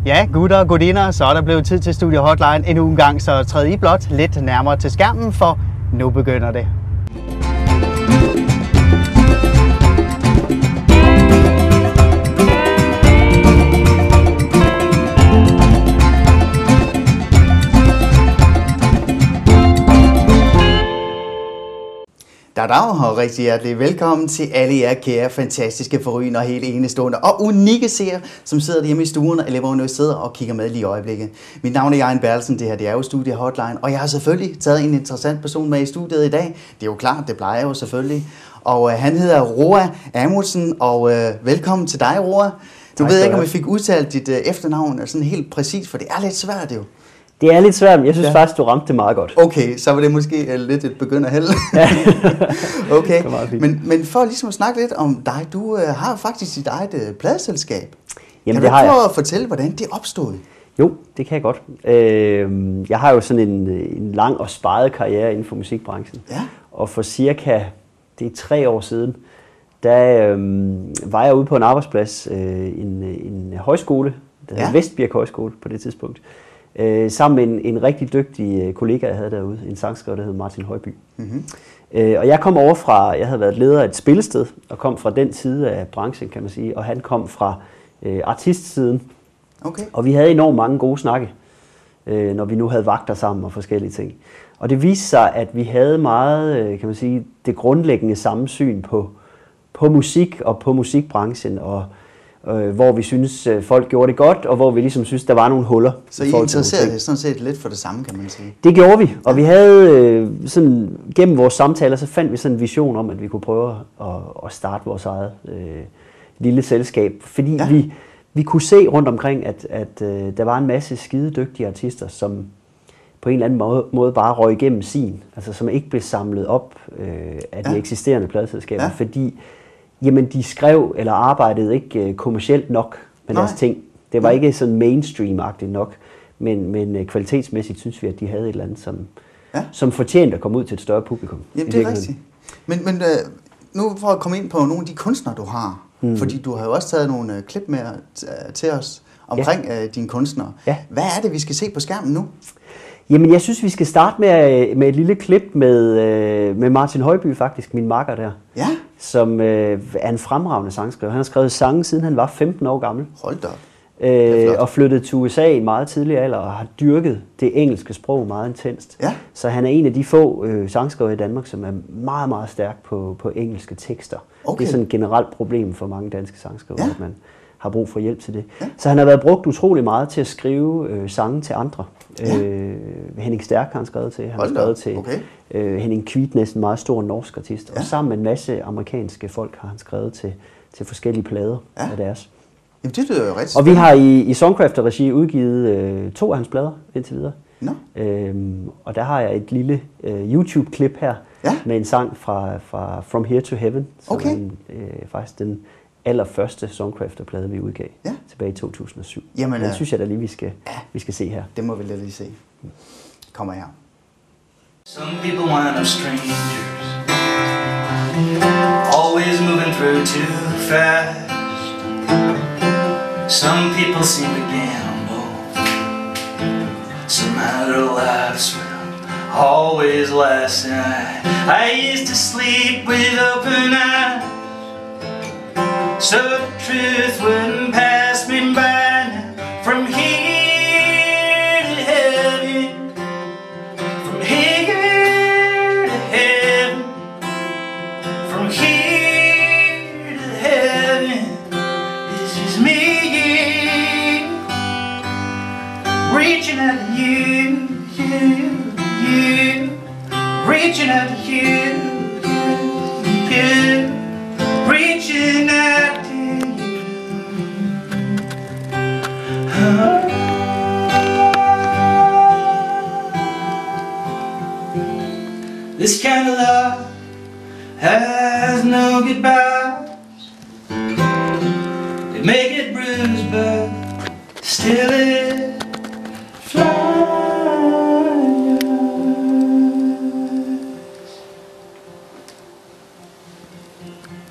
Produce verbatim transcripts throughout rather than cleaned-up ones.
Ja, gutter og gutinder, så er der blevet tid til Studio Hotline endnu en gang, så træd I blot lidt nærmere til skærmen, for nu begynder det. Dag og rigtig hjertelig velkommen til alle jer kære, fantastiske, forrygende og helt enestående og unikke seere, som sidder hjemme i stuen, eller hvor nu sidder og kigger med lige i øjeblikket. Mit navn er Jørgen Bertelsen, det her det er jo Studio Hotline, og jeg har selvfølgelig taget en interessant person med i studiet i dag. Det er jo klart, det plejer jeg jo selvfølgelig. Og øh, han hedder Roar Amundsen, og øh, velkommen til dig, Roar. Du tak, ved ikke, om jeg fik udtalt dit øh, efternavn sådan helt præcis, for det er lidt svært jo. Det er lidt svært, men jeg synes ja. faktisk, du ramte det meget godt. Okay, så var det måske uh, lidt et begynderheld. Okay, men, men for ligesom at snakke lidt om dig, du uh, har faktisk dit eget uh, pladeselskab. Jamen, kan du prøve at fortælle, hvordan det opstod? Jo, det kan jeg godt. Øh, jeg har jo sådan en, en lang og sparet karriere inden for musikbranchen. Ja. Og for cirka, det er tre år siden, der øh, var jeg ude på en arbejdsplads, øh, en, en højskole, der hedder ja. Vestbirk Højskole på det tidspunkt. Øh, sammen med en, en rigtig dygtig øh, kollega, jeg havde derude, en sangskriver, der hed Martin Højby. Mm-hmm. Øh, og jeg kom over fra, jeg havde været leder af et spillested, og kom fra den side af branchen, kan man sige, og han kom fra øh, artistsiden. Okay. Og vi havde enormt mange gode snakke, øh, når vi nu havde vagter sammen og forskellige ting. Og det viste sig, at vi havde meget, øh, kan man sige, det grundlæggende samsyn på, på musik og på musikbranchen, og Øh, hvor vi synes øh, folk gjorde det godt, og hvor vi ligesom synes, der var nogle huller. Så I interesserede jer sådan set lidt for det samme, kan man sige? Det gjorde vi, og ja. vi havde øh, sådan, gennem vores samtaler, så fandt vi sådan en vision om, at vi kunne prøve at, at starte vores eget øh, lille selskab. Fordi ja. vi, vi kunne se rundt omkring, at, at øh, der var en masse skide dygtige artister, som på en eller anden måde, måde bare røg igennem sin, altså som ikke blev samlet op øh, af de ja. eksisterende pladeselskaber, ja. fordi jamen, de skrev eller arbejdede ikke kommercielt nok med Nej. deres ting. Det var ikke sådan mainstream-agtigt nok, men, men kvalitetsmæssigt synes vi, at de havde et eller andet, som, ja. som fortjente at komme ud til et større publikum. Jamen, det er rigtigt. Men, men nu for at komme ind på nogle af de kunstnere, du har, mm. fordi du har jo også taget nogle klip med til os omkring ja. dine kunstnere. Ja. Hvad er det, vi skal se på skærmen nu? Jamen, jeg synes, vi skal starte med, med et lille klip med, med Martin Højby, faktisk, min makker der. Ja. Som øh, er en fremragende sangskriver. Han har skrevet sange, siden han var femten år gammel. Hold da op. Øh, og flyttede til U S A i en meget tidlig alder, og har dyrket det engelske sprog meget intenst. Ja. Så han er en af de få øh, sangskrivere i Danmark, som er meget, meget stærk på, på engelske tekster. Okay. Det er sådan et generelt problem for mange danske sangskrivere, ja. at man har brug for hjælp til det. Ja. Så han har været brugt utrolig meget til at skrive øh, sange til andre. Ja. Øh, Henning Stærk har han skrevet til. Han Hold har skrevet da. til okay. øh, Henning Kvitnes, en meget stor norsk artist. Ja. Og sammen med en masse amerikanske folk har han skrevet til, til forskellige plader ja. af deres. Jamen, det lyder jo rigtig spændende. Og vi har i, i Songcrafter-regi udgivet øh, to af hans plader indtil videre. No. Øhm, og der har jeg et lille øh, YouTube-klip her ja. med en sang fra, fra From Here to Heaven, som okay. er en, øh, faktisk den allerførste Songcrafter-plade, vi udgav ja. tilbage i to tusind og syv. Jamen, den synes jeg da lige, vi skal, ja. vi skal se her. Det må vi lige se. Kommer her. Some people wind up strangers, always moving through too fast. Some people seem to gamble, somehow their lives will always last. And I, I used to sleep with open eyes, so the truth wouldn't pass me by. Now from here to heaven, from here to heaven, from here to heaven, this is me reaching out to you, you, you, reaching out to you, you, you, reaching out to you. Oh. This kind of love has no goodbyes. They may get bruised, but still it flies.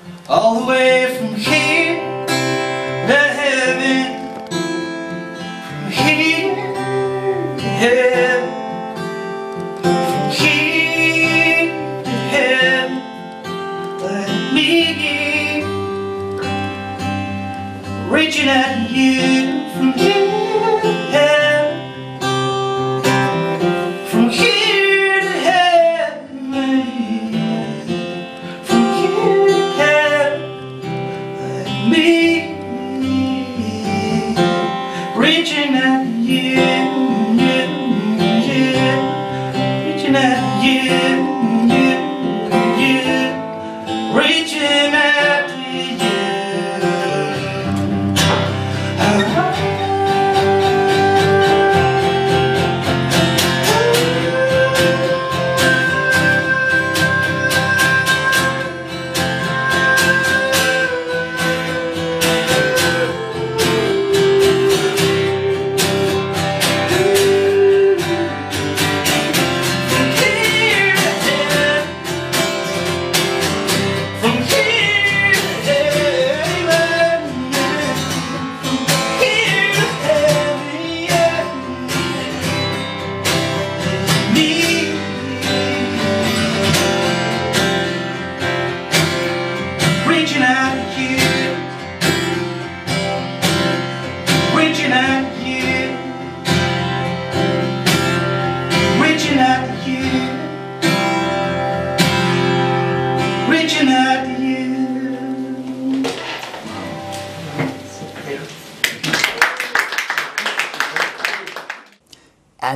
All the way from here to heaven,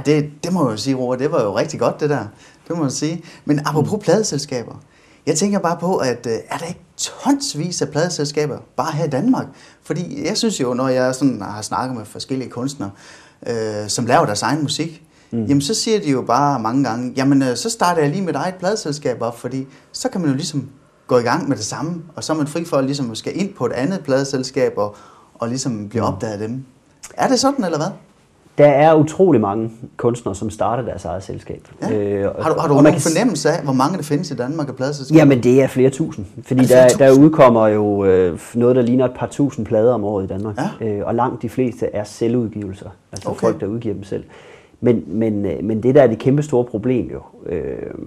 det, det må jeg jo sige, Roar, det var jo rigtig godt det der. Det må man sige. Men apropos mm. pladeselskaber. Jeg tænker bare på, at øh, er der ikke tonsvis af pladeselskaber bare her i Danmark? Fordi jeg synes jo, når jeg sådan har snakket med forskellige kunstnere, øh, som laver deres egen musik, mm. jamen så siger de jo bare mange gange, jamen øh, så starter jeg lige mit eget pladeselskab op, fordi så kan man jo ligesom gå i gang med det samme, og så er man fri for at ligesom skal ind på et andet pladeselskab og, og ligesom blive opdaget af dem. Er det sådan, eller hvad? Der er utrolig mange kunstnere, som starter deres eget selskab. Ja. Øh, har du, har du nogen kan... fornemmelse af, hvor mange der findes i Danmark af pladeselskaber? Jamen, det er flere tusind. Fordi der, der udkommer jo øh, noget, der ligner et par tusind plader om året i Danmark. Ja. Øh, og langt de fleste er selvudgivelser. Altså okay. Folk, der udgiver dem selv. Men, men, men det, der er det kæmpe store problem jo, øh,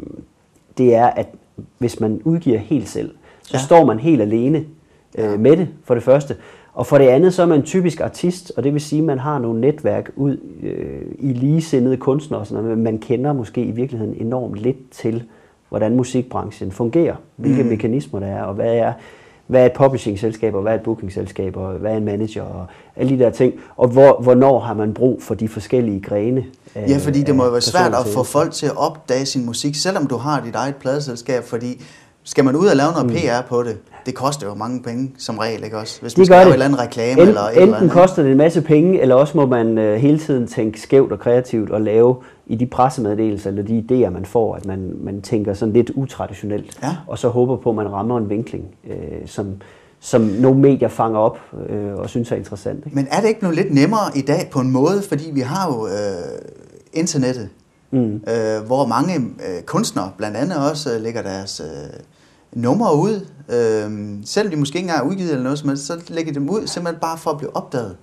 det er, at hvis man udgiver helt selv, så ja. står man helt alene øh, ja. med det, for det første. Og for det andet, så er man typisk artist, og det vil sige, at man har nogle netværk ud øh, i ligesindede kunstnere, sådan noget, men man kender måske i virkeligheden enormt lidt til, hvordan musikbranchen fungerer, hvilke mm. mekanismer der er, og hvad er, hvad er et publishing-selskab, og hvad er et booking-selskab, og hvad er en manager, og alle de der ting, og hvor, hvornår har man brug for de forskellige grene. Af, ja, fordi det må jo være svært at få folk til at opdage sin musik, selvom du har dit eget pladeselskab, fordi skal man ud og lave noget mm. P R på det, det koster jo mange penge som regel, ikke også? Hvis man skal lave et eller andet reklame Ent, eller et enten eller andet. koster det en masse penge, eller også må man uh, hele tiden tænke skævt og kreativt og lave i de pressemeddelelser eller de idéer, man får, at man, man tænker sådan lidt utraditionelt, ja. og så håber på, at man rammer en vinkling, øh, som, som nogle medier fanger op øh, og synes er interessant. Ikke? Men er det ikke noget lidt nemmere i dag på en måde, fordi vi har jo øh, internettet, mm. øh, hvor mange øh, kunstnere blandt andet også øh, lægger deres øh, numre ud, øh, selvom de måske ikke engang er udgivet eller noget, men så lægger de dem ud simpelthen bare for at blive opdaget.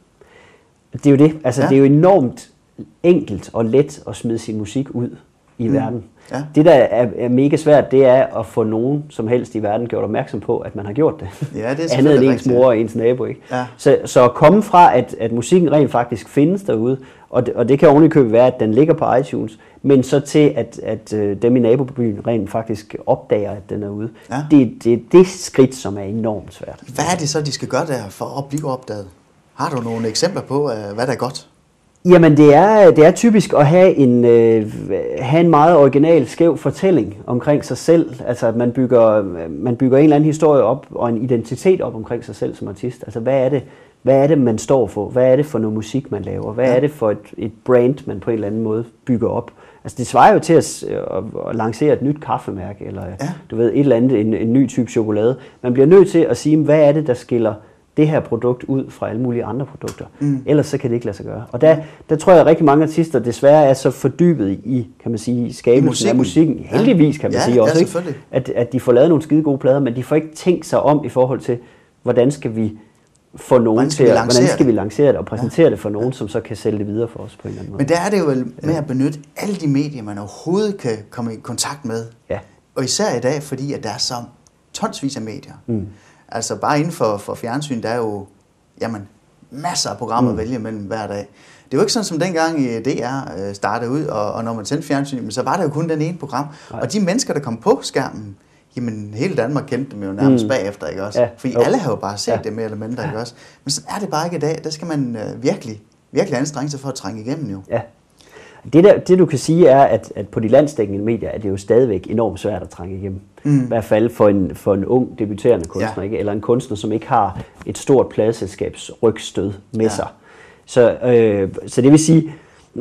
Det er jo det. Altså, ja. det er jo enormt enkelt og let at smide sin musik ud i mm. verden. Ja. Det, der er, er mega svært, det er at få nogen som helst i verden gjort opmærksom på, at man har gjort det. Ja, det er andet end ens mor og ens nabo. Ikke? Ja. Så, så at komme fra, at, at musikken rent faktisk findes derude, og det, og det kan ovenikøbet være, at den ligger på iTunes, men så til, at, at dem i nabobyen rent faktisk opdager, at den er ude. Ja. Det er det, det skridt, som er enormt svært. Hvad er det så, de skal gøre der for at blive opdaget? Har du nogle eksempler på, hvad der er godt? Jamen det er, det er typisk at have en, øh, have en meget original, skæv fortælling omkring sig selv. Altså at man bygger, man bygger en eller anden historie op og en identitet op omkring sig selv som artist. Altså hvad er det, hvad er det man står for? Hvad er det for noget musik, man laver? Hvad ja. er det for et, et brand, man på en eller anden måde bygger op? Altså det svarer jo til at, at, at lancere et nyt kaffemærke, eller ja. du ved, et eller andet, en, en ny type chokolade. Man bliver nødt til at sige, hvad er det, der skiller det her produkt ud fra alle mulige andre produkter. Mm. Ellers så kan det ikke lade sig gøre. Og der, der tror jeg, at rigtig mange artister desværre er så fordybet i, kan man sige, skabelsen af musikken. Heldigvis kan man ja, sige også, ja, ikke? At, at de får lavet nogle skide gode plader, men de får ikke tænkt sig om i forhold til, hvordan skal vi få nogen til, hvordan skal vi lancere det og præsentere ja. det for nogen, ja. som så kan sælge det videre for os på en eller anden måde. Men der er det jo vel med at benytte alle de medier, man overhovedet kan komme i kontakt med. Ja. Og især i dag, fordi at der er så tonsvis af medier. Mm. Altså bare inden for, for fjernsyn, der er jo jamen, masser af programmer mm. at vælge mellem hver dag. Det er jo ikke sådan som dengang D R startede ud, og, og når man sendte fjernsyn, så var der jo kun den ene program. Nej. Og de mennesker, der kom på skærmen, jamen hele Danmark kendte dem jo nærmest mm. bagefter, ikke også? Ja. Fordi jo. alle har jo bare set ja. det mere eller mindre, ikke også? Men så er det bare ikke i dag. Der skal man øh, virkelig, virkelig anstrenge sig for at trænge igennem jo. Ja. Det, der, det du kan sige er, at, at på de landsdækkende medier er det jo stadigvæk enormt svært at trænge igennem. Mm. I hvert fald for en, for en ung debuterende kunstner, ja. ikke? Eller en kunstner, som ikke har et stort pladeselskabs rygstød med ja. sig. Så, øh, så det vil sige,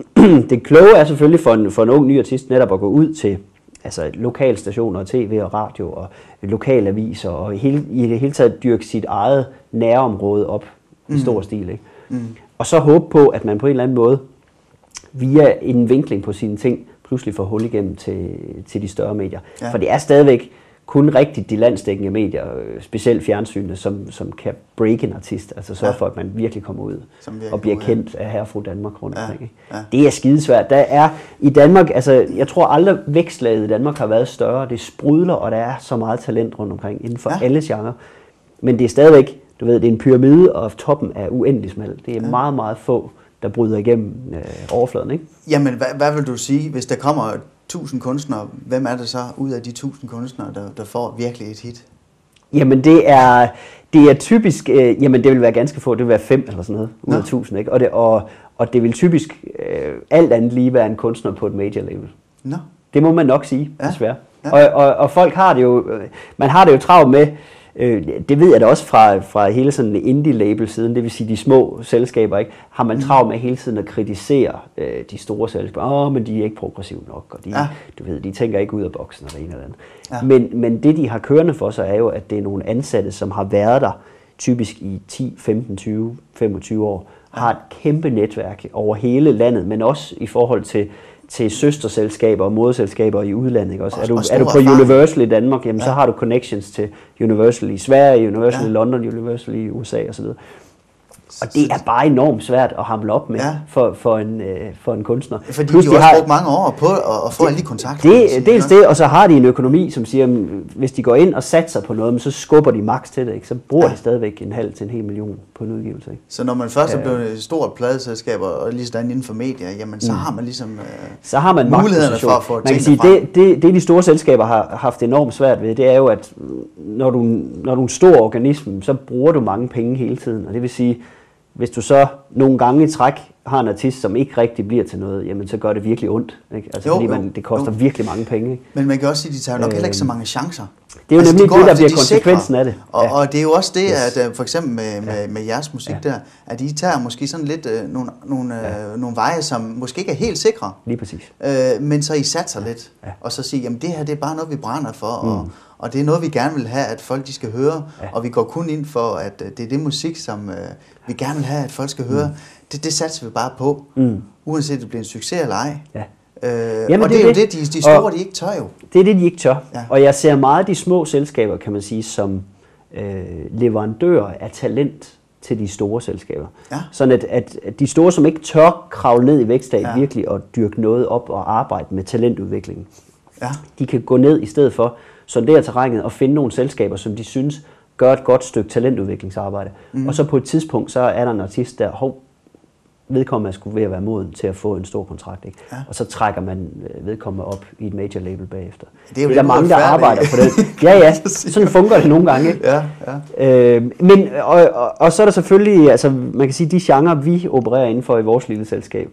det kloge er selvfølgelig for en, for en ung ny artist netop at gå ud til altså, lokalstationer, tv og radio og lokalaviser og hele, i det hele taget dyrke sit eget nærområde op mm. i stor stil. Ikke? Mm. Og så håbe på, at man på en eller anden måde via en vinkling på sine ting, pludselig får hul igennem til, til de større medier. Ja. For det er stadigvæk kun rigtigt de landsdækkende medier, specielt fjernsynene, som, som kan break en artist, altså sørge ja. for, at man virkelig kommer ud og bliver kendt af herre og fru Danmark rundt omkring. Ja. Ja. Det er skidesvært. Der er i Danmark, altså jeg tror aldrig vækstlaget i Danmark har været større. Det sprudler, og der er så meget talent rundt omkring inden for ja. alle genrer. Men det er stadigvæk, du ved, det er en pyramide, og toppen er uendelig smal. Det er ja. meget, meget få, der bryder igennem øh, overfladen, ikke? Jamen, hvad, hvad vil du sige, hvis der kommer tusind kunstnere, hvem er det så ud af de tusind kunstnere, der, der får virkelig et hit? Jamen, det er, Det er typisk, øh, jamen det vil være ganske få, det vil være fem eller sådan noget, ud af tusind, ikke? Og det, og, og det vil typisk øh, alt andet lige være en kunstner på et major label. Nå. Det må man nok sige, ja. desværre. Ja. Og, og, og folk har det jo, man har det jo travlt med, øh, det ved jeg da også fra, fra hele sådan indie-label-siden, det vil sige de små selskaber, ikke, har man travlt med hele tiden at kritisere øh, de store selskaber. Åh, men de er ikke progressive nok, og de, ja. du ved, de tænker ikke ud af boksen eller en eller anden. Ja. Men, men det, de har kørende for sig, er jo, at det er nogle ansatte, som har været der typisk i ti, femten, tyve, femogtyve år, ja. har et kæmpe netværk over hele landet, men også i forhold til til søsterselskaber og moderselskaber i udlandet. Ikke? Også, og, er, du, er du på erfaring. Universal i Danmark, jamen, ja. så har du connections til Universal i Sverige, Universal ja. i London, Universal i U S A osv. Og det er bare enormt svært at hamle op med ja. for, for, en, øh, for en kunstner. Fordi Plus, de, de har brugt mange år på at, at få alle de kontakter. Det, dels det, og så har de en økonomi, som siger, at hvis de går ind og satser på noget, så skubber de max til det. Ikke? Så bruger ja. de stadigvæk en halv til en hel million på en udgivelse. Ikke? Så når man først er blevet et stort pladeselskab og lige sådan inden for medier, jamen så mm. har man ligesom øh, så har man mulighederne for at få man kan sige, det, det, det de store selskaber har haft enormt svært ved, det er jo, at når du, når du er en stor organisme, så bruger du mange penge hele tiden. Og det vil sige, hvis du så nogle gange i træk har en artist, som ikke rigtig bliver til noget, jamen så gør det virkelig ondt. Ikke? Altså, jo, fordi man, det koster jo. virkelig mange penge. Ikke? Men man kan også sige, at de tager nok heller ikke så mange chancer. Det er jo altså, nemlig de det, der bliver konsekvensen af det. Og, ja. og det er jo også det, yes. at for eksempel med, med, med jeres musik ja. der, at I tager måske sådan lidt øh, nogle, nogle, ja. øh, nogle veje, som måske ikke er helt sikre. Lige præcis. Øh, men så I satser ja. lidt, ja. og så siger, jamen det her det er bare noget, vi brænder for, mm. og, og det er noget, vi gerne vil have, at folk de skal høre, ja. og vi går kun ind for, at det er det musik, som øh, vi gerne vil have, at folk skal høre. Mm. Det, det satser vi bare på, mm. uanset om det bliver en succes eller ej. Ja. Øh, Jamen, og det, det er jo det, de, de store, de ikke tør jo. Det er det, de ikke tør. Ja. Og jeg ser meget de små selskaber, kan man sige, som øh, leverandører af talent til de store selskaber. Ja. Sådan at, at, at de store, som ikke tør kravle ned i vækstdag ja. virkelig og dyrke noget op og arbejde med talentudviklingen, ja. de kan gå ned i stedet for, sondere terrænet og finde nogle selskaber, som de synes gør et godt stykke talentudviklingsarbejde. Mm. Og så på et tidspunkt, så er der en artist der, hov, vedkommende er skulle ved at være moden til at få en stor kontrakt, ikke? Ja. Og så trækker man vedkommende op i et major label bagefter. Det er jo det er der mange, der arbejder på det. Ja, ja, sådan fungerer det nogle gange, ikke? Ja, ja. Øh, men, og, og, og så er der selvfølgelig, altså man kan sige, de genrer, vi opererer inden for i vores lille selskab,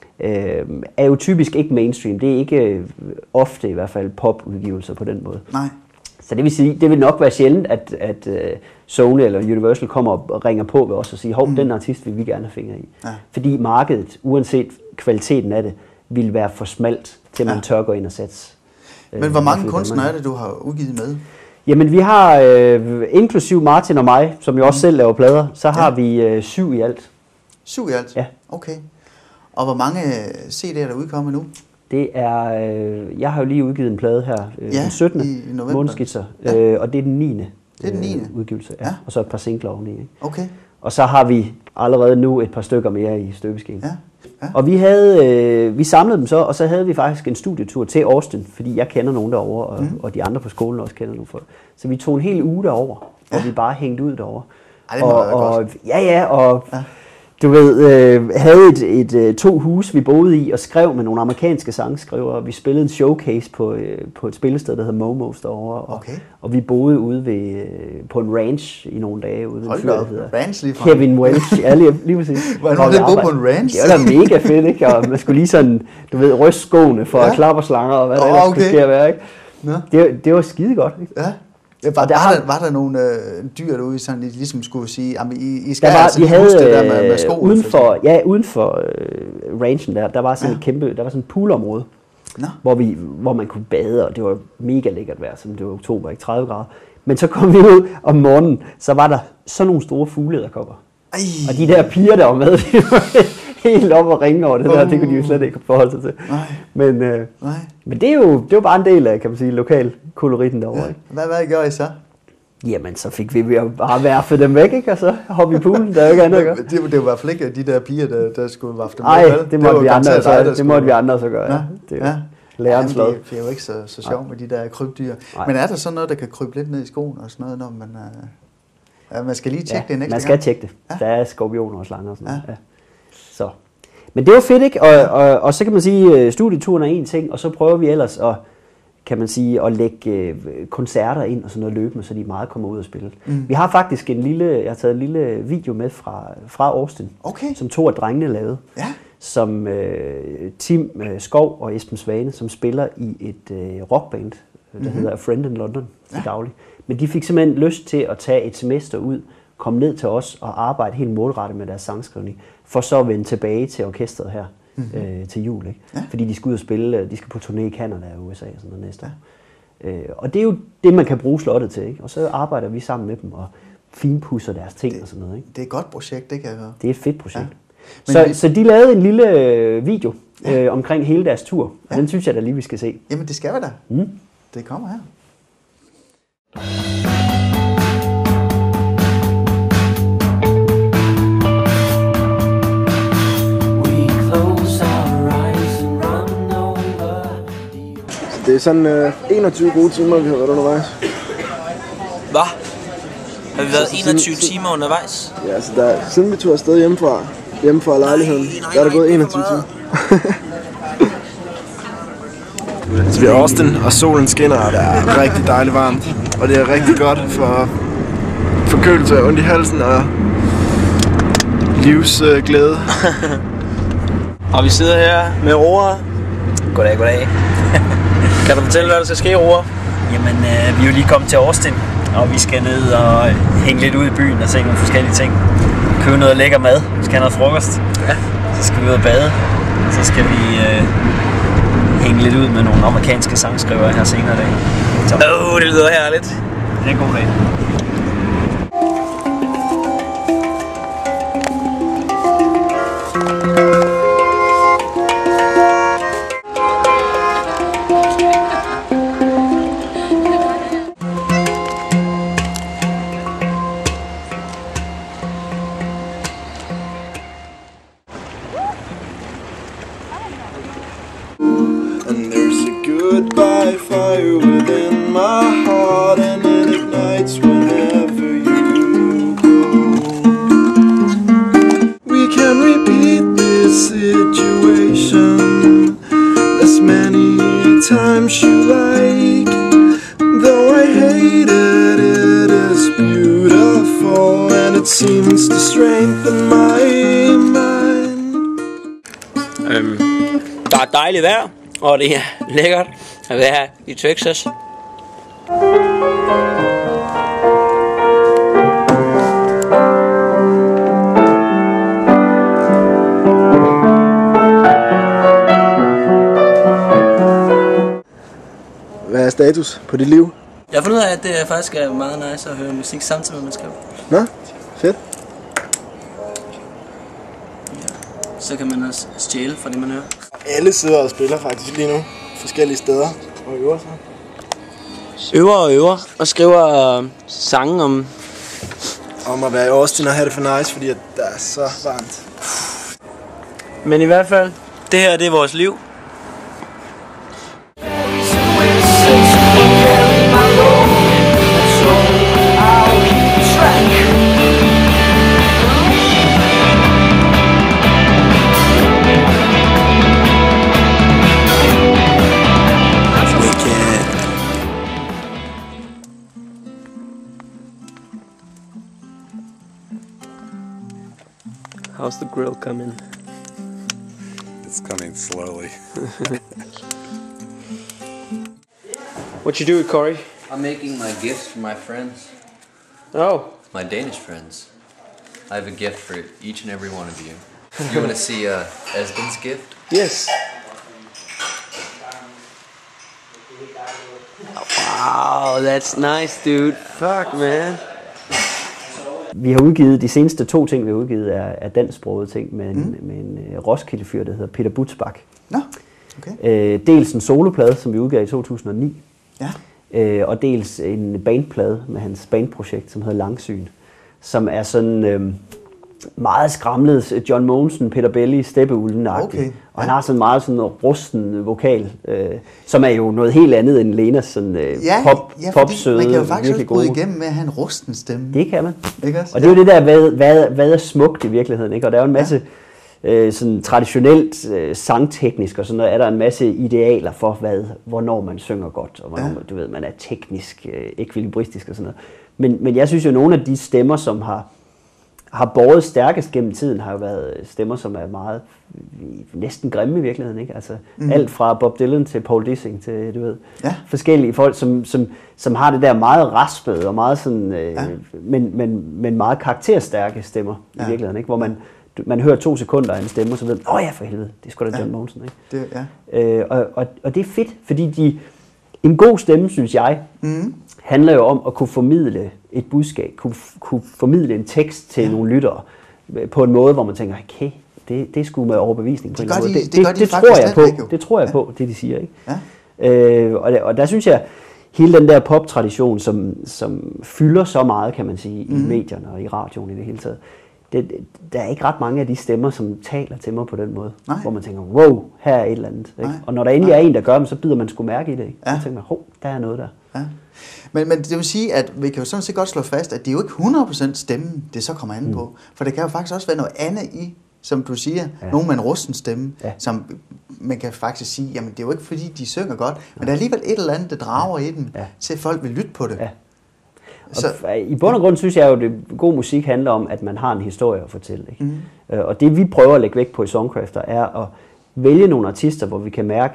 øh, er jo typisk ikke mainstream. Det er ikke ofte i hvert fald popudgivelser på den måde. Nej. Så det vil sige, det vil nok være sjældent, at, at uh, Sony eller Universal kommer og ringer på ved os og siger, hov, mm. den artist vil vi gerne have fingre i. Ja. Fordi markedet, uanset kvaliteten af det, vil være for smalt, til man ja. tør gå ind og satse. Men hvor mange kunstnere er det, du har udgivet med? Jamen vi har, øh, inklusiv Martin og mig, som jo også mm. selv laver plader, så har ja. vi øh, syv i alt. Syv i alt? Ja. Okay. Og hvor mange C D'er der udkommer nu? Det er, øh, jeg har jo lige udgivet en plade her, øh, ja, den syttende Måneskitser, ja. øh, og det er den niende Det er den niende Øh, udgivelse, ja. Ja. Og så et par singler oveni. Ikke? Okay. Og så har vi allerede nu et par stykker mere i støbeskeen. Ja. Ja. Og vi havde, øh, vi samlede dem så, og så havde vi faktisk en studietur til Austin, fordi jeg kender nogen derovre, og, mm. og de andre på skolen også kender nogen folk. Så vi tog en hel uge derover, hvor ja. vi bare hængte ud derovre. Ej, det må og, være og, godt. Ja, ja, og... Ja. Du ved, øh, havde et, et, et, to huse, vi boede i, og skrev med nogle amerikanske sangskrivere. Vi spillede en showcase på, øh, på et spillested, der hedder Momos derovre. Og, okay. og vi boede ude ved, øh, på en ranch i nogle dage. Ude Hold da op, ranch lige fra. Kevin Welch, ja, lige, lige præcis. Hvordan det boede på en ranch? Det var da mega fedt, ikke? Og man skulle lige sådan, du ved, ryste skoene for ja. klapperslanger og hvad oh, der ellers okay. skulle ske at være, ikke? Ja. Det, det var skide godt, ikke? Ja. Var, var, der, var der nogle øh, dyr derude, sådan de ligesom skulle sige, at I, I skal der var, altså vi havde, huske det der med, med skoene? Uden for, ja, uden for øh, ranchen der, der var sådan ja. et kæmpe, der var sådan et poolområde, no. hvor, vi, hvor man kunne bade, og det var mega lækkert vejr, som det var oktober, ikke tredive grader. Men så kom vi ud om morgenen, så var der sådan nogle store fuglederkopper. Ej. Og de der piger, der var med, de var helt op og ringe over det der, uh. det kunne de jo slet ikke forholde sig til. Nej. Men, øh, Nej. men det er jo det var bare en del af, kan man sige, lokal koloritten derovre. Ja. Ikke? Hvad, hvad gør I så? Jamen, så fik vi jo bare værfet dem væk, ikke? Og så hoppe i poolen, der er jo ikke andet at gøre. Det, det var i hvert fald ikke de der piger, der, der skulle vafte dem med. Nej, det måtte, det, vi andre, så, det måtte vi andre så gøre. Ja. Det ja. Lærerens lod. Det er jo ikke så, så sjovt med de der krybdyr. Nej. Men er der sådan noget, der kan krybe lidt ned i skoen og sådan noget, når man... Uh, ja, man skal lige tjekke ja, det en ekstra man skal gang. tjekke det. Ja. Der er skorpioner og slanger og sådan noget. Ja. Ja. Så. Men det var fedt, ikke? Og, og, og så kan man sige, at studieturen er en ting, og så prøver vi ellers at kan man sige, at lægge øh, koncerter ind og sådan noget løbende, så de meget kommer ud og spille. Mm. Vi har faktisk en lille, jeg har taget en lille video med fra, fra Austin, okay. som to af drengene lavede, ja. som øh, Tim øh, Skov og Esben Svane, som spiller i et øh, rockband, der mm-hmm. hedder A Friend in London til ja. daglig. Men de fik simpelthen lyst til at tage et semester ud, komme ned til os og arbejde helt målrettet med deres sangskrivning, for så at vende tilbage til orkestret her mm-hmm. øh, til jul. Ikke? Ja. Fordi de skal ud og spille, de skal på turné i Canada og U S A og sådan noget næste år. Ja. Øh, og det er jo det, man kan bruge slottet til. Ikke? Og så arbejder vi sammen med dem og finpudser deres ting det, og sådan noget. Ikke? Det er et godt projekt, det kan jeg høre. Det er et fedt projekt. Ja. Så, vi... så de lavede en lille video ja. øh, omkring hele deres tur, og ja. den synes jeg da lige, vi skal se. Jamen det skal vi da. Mm. Det kommer her. Det er sådan øh, enogtyve gode timer, vi har været undervejs. Hvad? Har vi været enogtyve timer undervejs? Ja, altså der, siden vi tog afsted hjemmefra, hjemmefra lejligheden, nej, nej, der er der gået enogtyve timer. Så vi er Austin, og solen skinner, og det er rigtig dejligt varmt. Og det er rigtig godt for forkølelse og ondt i halsen og livsglæde. Øh, og vi sidder her med Roar. Goddag, goddag. Kan du fortælle, hvad der skal ske, Roar? Jamen, øh, vi er jo lige kommet til Austin, og vi skal ned og hænge lidt ud i byen og se nogle forskellige ting. Købe noget lækker mad, vi skal have noget frokost. Ja. Så skal vi ud og bade. Så skal vi øh, hænge lidt ud med nogle amerikanske sangskrivere her senere i dag. Åh, oh, det lyder herligt. Det er en god dag. And there's a goodbye fire within my heart, and it ignites whenever you go. We can repeat this situation as many times you like. Though I hate it, it is beautiful, and it seems to strengthen my mind. Um. Der er dejligt vejr, og det er lækkert at være i Texas. Hvad er status på dit liv? Jeg har fundet ud af, at det faktisk er meget nice at høre musik samtidig med, man skriver. Nå, fedt. Så kan man også stjæle fra det, man hører. Alle sidder og spiller faktisk lige nu. Forskellige steder. Og øver sig. Øver og øver. Og skriver uh, sange om... Om at være i Austin og have det for nice, fordi at der er så varmt. Men i hvert fald, det her det er vores liv. How's the grill coming? It's coming slowly. What you do, Corey? I'm making my gifts for my friends. Oh. My Danish friends. I have a gift for each and every one of you. You want to see uh, Esben's gift? Yes. Wow, that's nice, dude. Fuck, man. Vi har udgivet, de seneste to ting, vi har udgivet, er, er dansksprogede ting med en, mm. med en uh, Roskilde-fyr, der hedder Peter Butzbach. Nå, okay. Øh, dels en soloplade, som vi udgav i to tusind og ni, ja. øh, og dels en bandplade med hans bandprojekt, som hedder Langsyn, som er sådan øh, meget skramlet John Mogensen, Peter Belli, Steppeulven-agtig. Okay. Og han har sådan meget sådan rusten vokal, øh, som er jo noget helt andet end Lenas sådan øh, ja, pop, ja, popsøde, man kan jo faktisk også bryde gode. igennem med at have en rusten stemme. Det kan man. Ikke også? Og det er jo det der, hvad, hvad, hvad er smukt i virkeligheden, ikke? Og der er jo en masse øh, sådan traditionelt øh, sangteknisk og sådan noget, er der en masse idealer for, hvad, hvornår man synger godt, og hvornår ja. man, du ved, man er teknisk, øh, ekvilibristisk og sådan noget. Men, men jeg synes jo, nogle af de stemmer, som har, har båret stærkest gennem tiden, har jo været stemmer, som er meget næsten grimme i virkeligheden, ikke? Altså mm. alt fra Bob Dylan til Paul Dissing til, du ved, ja. forskellige folk, som, som, som har det der meget raspede og meget sådan, øh, ja. men, men, men meget karakterstærke stemmer ja. i virkeligheden, ikke? Hvor man, man hører to sekunder af en stemme, og så ved man, åh ja, for helvede, det er sgu da John ja. Mogensen, ikke? Det, ja. øh, og, og, og det er fedt, fordi de, en god stemme, synes jeg, mm. handler jo om at kunne formidle et budskab, kunne, kunne formidle en tekst til ja. nogle lyttere på en måde, hvor man tænker, okay, det, det er sgu med overbevisning på det en måde. De, det, det, det, det, det tror jeg på, ikke, det tror jeg ja. på, det de siger, ikke? Ja. Øh, og, der, og der synes jeg, hele den der pop-tradition, som, som fylder så meget, kan man sige, mm. i medierne og i radioen i det hele taget, det, der er ikke ret mange af de stemmer, som taler til mig på den måde, Nej. hvor man tænker, wow, her er et eller andet. Ikke? Og når der endelig Nej. er en, der gør dem, så bider man sgu mærke i det. Ikke? Ja. Så tænker man, hov, der er noget der. Ja. Men, men det vil sige, at vi kan jo sådan set godt slå fast, at det er jo ikke hundrede procent stemmen, det så kommer an mm. på. For det kan jo faktisk også være noget andet i, som du siger, ja. nogen med en rusten stemme, ja. som man kan faktisk sige, jamen det er jo ikke fordi, de synger godt, men der er alligevel et eller andet, der drager ja. i dem, ja. til at folk vil lytte på det. Ja. Så, i bund og grund synes jeg jo, at god musik handler om, at man har en historie at fortælle. Ikke? Mm. Og det vi prøver at lægge vægt på i Songcrafter, er at vælge nogle artister, hvor vi kan mærke,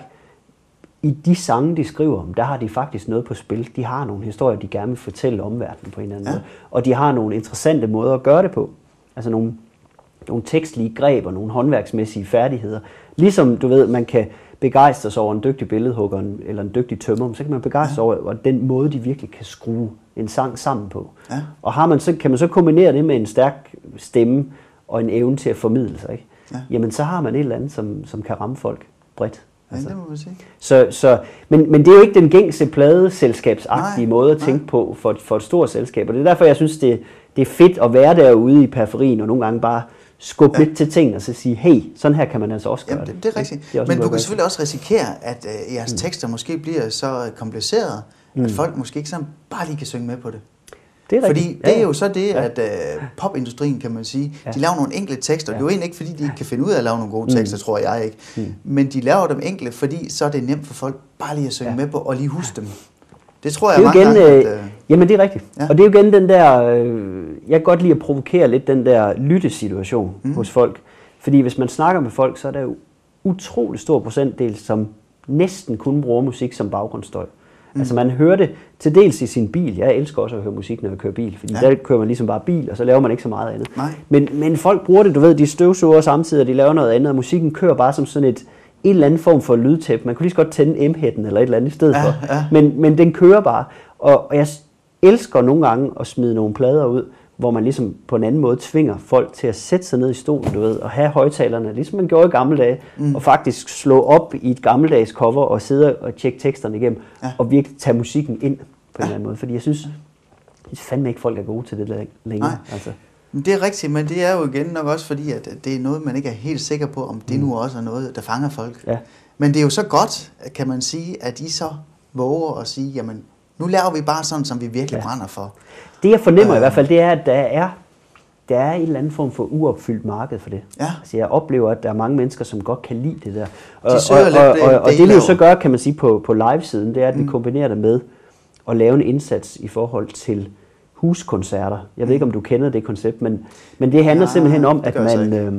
i de sange, de skriver om, der har de faktisk noget på spil. De har nogle historier, de gerne vil fortælle omverdenen på en eller anden ja. måde. Og de har nogle interessante måder at gøre det på. Altså nogle, nogle tekstlige greb og nogle håndværksmæssige færdigheder. Ligesom, du ved, man kan begejstre sig over en dygtig billedhugger eller en dygtig tømrer, så kan man begejstre sig ja. over den måde, de virkelig kan skrue en sang sammen på. Ja. Og har man så, kan man så kombinere det med en stærk stemme og en evne til at formidle sig, ikke? Ja. Jamen så har man et eller andet, som, som kan ramme folk bredt. Altså. Ja, det må man sige. Så, så, men, men det er jo ikke den gængse pladeselskabsagtige måde at tænke nej. på for, for et stort selskab. Og det er derfor, jeg synes, det, det er fedt at være derude i periferien og nogle gange bare skubbe ja. lidt til ting og så sige, hey, sådan her kan man altså også gøre Jamen, det. Det er rigtigt. Det er men du kan selvfølgelig også risikere, at uh, jeres mm. tekster måske bliver så komplicerede, mm. at folk måske ikke sådan bare lige kan synge med på det. Det er fordi rigtigt. det er jo så det, ja. at uh, popindustrien, kan man sige, ja. de laver nogle enkelte tekster. Ja. Det er jo egentlig ikke, fordi de ikke kan finde ud af at lave nogle gode tekster, mm. tror jeg ikke. Mm. Men de laver dem enkle, fordi så er det nemt for folk bare lige at synge ja. med på og lige huske dem. Det tror jeg det er mange igen, gange. At, uh... Jamen det er rigtigt. Ja. Og det er jo igen den der, øh, jeg kan godt lide at provokere lidt den der lyttesituation mm. hos folk. Fordi hvis man snakker med folk, så er der jo utrolig stor procentdel, som næsten kun bruger musik som baggrundsstøj. Mm. Altså man hører det til dels i sin bil. Jeg elsker også at høre musik, når jeg kører bil, fordi ja. der kører man ligesom bare bil, og så laver man ikke så meget andet. Men, men folk bruger det, du ved, de støvsuger samtidig, og de laver noget andet, og musikken kører bare som sådan et en eller anden form for lydtæppe. Man kunne lige så godt tænde M-hætten eller et eller andet i stedet ja, for. Ja. Men, men den kører bare. Og, og jeg elsker nogle gange at smide nogle plader ud, hvor man ligesom på en anden måde tvinger folk til at sætte sig ned i stolen, du ved, og have højtalerne, ligesom man gjorde i gamle dage, mm. og faktisk slå op i et gammeldags cover og sidde og tjekke teksterne igennem, ja. og virkelig tage musikken ind på en eller anden måde. Fordi jeg synes, jeg fandme ikke, folk er gode til det længere. Altså. Det er rigtigt, men det er jo igen nok også fordi, at det er noget, man ikke er helt sikker på, om det mm. nu også er noget, der fanger folk. Ja. Men det er jo så godt, kan man sige, at I så våger at sige, jamen, nu laver vi bare sådan, som vi virkelig ja. brænder for. Det jeg fornemmer øh, i hvert fald, det er, at der er, der er en eller anden form for uopfyldt marked for det. Ja. Altså jeg oplever, at der er mange mennesker, som godt kan lide det der. Og, De og, lidt, og, og, og det vi jo så gør, kan man sige, på, på live-siden, det er, at mm. vi kombinerer det med at lave en indsats i forhold til huskoncerter. Jeg ved ikke, om du kender det koncept, men, men det handler ja, simpelthen om, at man... Øh,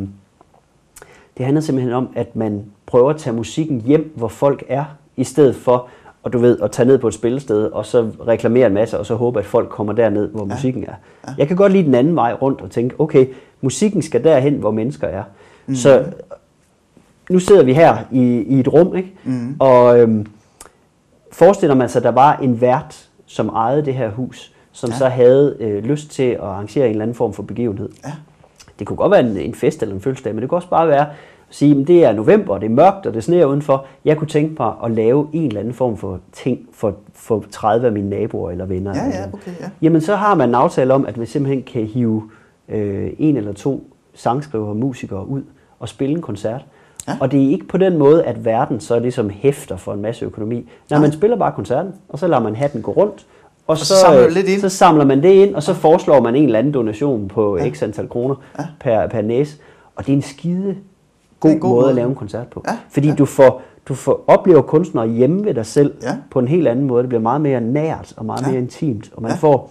det handler simpelthen om, at man prøver at tage musikken hjem, hvor folk er, i stedet for og du ved, at tage ned på et spillested, og så reklamere en masse, og så håbe, at folk kommer derned, hvor ja. musikken er. Ja. Jeg kan godt lide den anden vej rundt og tænke, okay, musikken skal derhen, hvor mennesker er. Mm. Så nu sidder vi her i, i et rum, ikke? Mm. Og øhm, forestiller man sig, at der var en vært, som ejede det her hus, som ja. så havde øh, lyst til at arrangere en eller anden form for begivenhed. Ja. Det kunne godt være en, en fest eller en fødselsdag, men det kunne også bare være sige, at det er november, og det er mørkt, og det sneer udenfor. Jeg kunne tænke mig at lave en eller anden form for ting for, for tredive af mine naboer eller venner. Ja, ja, okay, ja. Jamen, så har man en aftale om, at vi simpelthen kan hive øh, en eller to sangskrivere og musikere ud og spille en koncert. Ja. Og det er ikke på den måde, at verden så ligesom hæfter for en masse økonomi. Nej, man spiller bare koncerten, og så lader man hatten gå rundt. Og, og så, så, samler lidt ind. så samler man det ind, og så foreslår man en eller anden donation på ja. x antal kroner ja. per, per næse. Og det er en skide god, en god måde, måde at lave en koncert på. Ja, Fordi ja. du får, du får oplever kunstnere hjemme ved dig selv ja. på en helt anden måde. Det bliver meget mere nært og meget ja. mere intimt. Og man ja. får,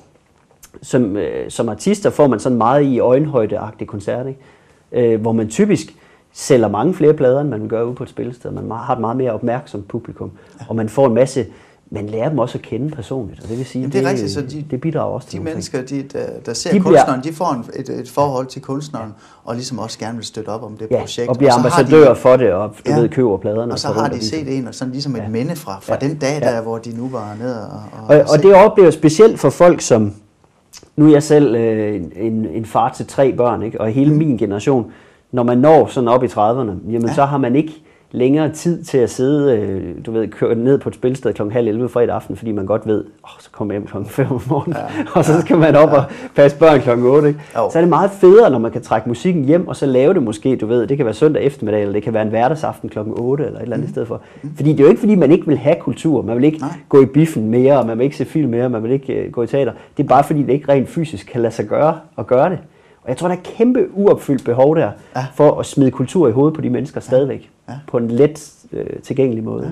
som, øh, som artister får man sådan meget i øjenhøjde-agtig koncert, ikke? Øh, hvor man typisk sælger mange flere plader, end man vil gøre ude på et spillested. Man har et meget mere opmærksomt publikum. Ja. Og man får en masse... Man lærer dem også at kende personligt, og det vil sige, Jamen, det, er det, rigtigt, så de, det bidrager også til de nogle mennesker, de, der, der ser de kunstneren, bliver, de får en, et, et forhold til kunstneren, og ligesom også gerne vil støtte op om det ja, projekt. og bliver og ambassadører de, for det, og du ja, ved, køber pladerne. Og så har de set en, og sådan ligesom et ja. minde fra, fra ja. den dag, der, ja. hvor de nu var nede. Og, og, og, og det oplever specielt for folk, som, nu er jeg selv øh, en, en far til tre børn, ikke? Og hele mm. min generation, når man når sådan op i trediverne, jamen ja. så har man ikke længere tid til at sidde, øh, du ved, køre ned på et spilsted klokken halv elleve fredag aften, fordi man godt ved, åh, så kommer jeg hjem klokken fem om morgenen, ja, og så skal man op ja. og passe børn klokken otte, ikke? Så er det meget federe, når man kan trække musikken hjem, og så lave det måske, du ved, det kan være søndag eftermiddag, eller det kan være en hverdagsaften klokken otte, eller et eller andet mm. sted for. Mm. Fordi det er jo ikke, fordi man ikke vil have kultur, man vil ikke Nej. gå i biffen mere, og man vil ikke se film mere, man vil ikke øh, gå i teater. Det er bare fordi, det ikke rent fysisk kan lade sig gøre at gøre det. Og jeg tror, der er kæmpe uopfyldt behov der, ja. for at smide kultur i hovedet på de mennesker ja. stadigvæk. Ja. På en let øh, tilgængelig måde. Ja.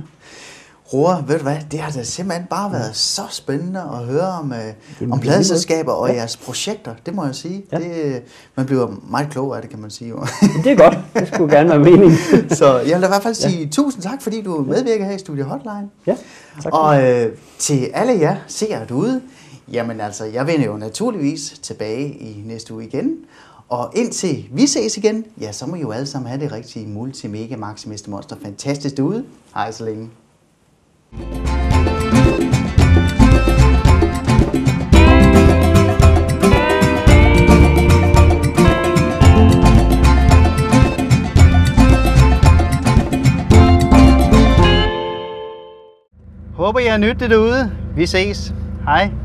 Roar, ved du hvad, det har da simpelthen bare været så spændende at høre om, øh, om pladeselskaber og ja. jeres projekter, det må jeg sige. Ja. Det, man bliver meget klogere af det, kan man sige. Det er godt, det skulle gerne være meningen. Så jeg vil i hvert fald sige ja. tusind tak, fordi du medvirker her i Studio Hotline. Ja, tak. Og øh, til alle jer seere derude, jamen altså, jeg vender jo naturligvis tilbage i næste uge igen. Og indtil vi ses igen, ja, så må I jo alle sammen have det rigtige multi-mega maximister monster fantastisk derude. Hej så længe. Håber I har nydt det derude. Vi ses. Hej.